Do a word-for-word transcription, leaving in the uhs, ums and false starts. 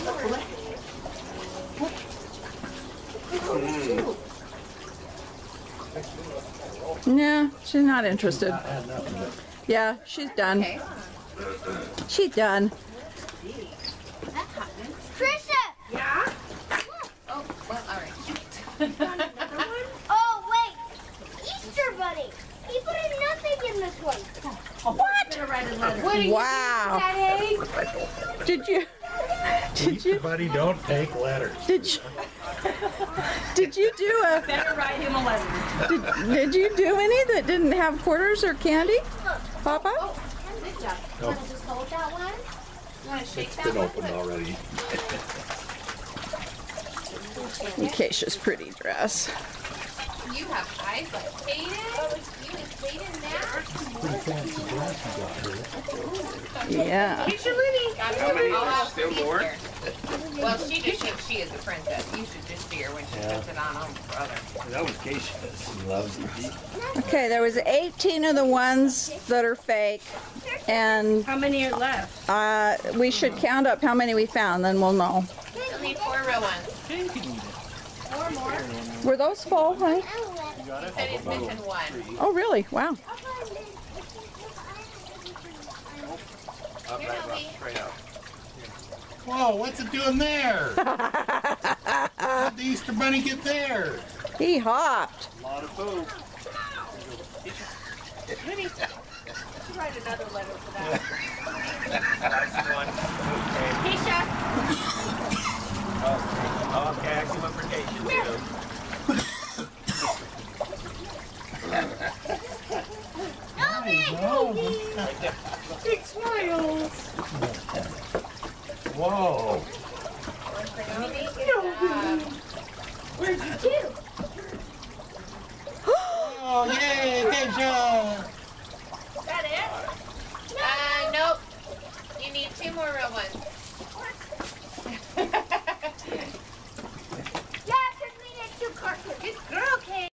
Yeah, she's not interested. Yeah, she's done. Okay. She's done. Trisha! Yeah? Oh, well, all right. Oh, wait. Easter Bunny. He put in nothing in this one. What? What are you Wow. doing, Did you? Did you? Buddy, don't take letters. Did you? Did you do a? Better write him a letter. Did, did you do any that didn't have quarters or candy, Papa? Oh, good job. You want to just hold that one? You want to shake It's that been one? opened already. Acacia's pretty dress. You have eyes like Kaden. You and Kaden now. Pretty fancy dress you got here. Yeah. Here's your Ruby. Got How many? Still more? Well, she just thinks she is a princess. You should just see her when she puts it on on brother. That was Keisha. She loves the beat. Okay, there was eighteen of the ones that are fake, and How many are left? uh, we should count up how many we found, then we'll know. You'll need four real ones. Four more. Were those full, honey? He said he's missing one. Oh, really? Wow. Up, Here, right, Toby. up, straight up. Whoa, what's it doing there? How'd the Easter Bunny get there? He hopped. A lot of food. Write another letter for that. Nice one. Keisha. Okay. Okay, I see what for Keisha too. Big smiles. Whoa. Where'd you do? Oh, yay, Keisha!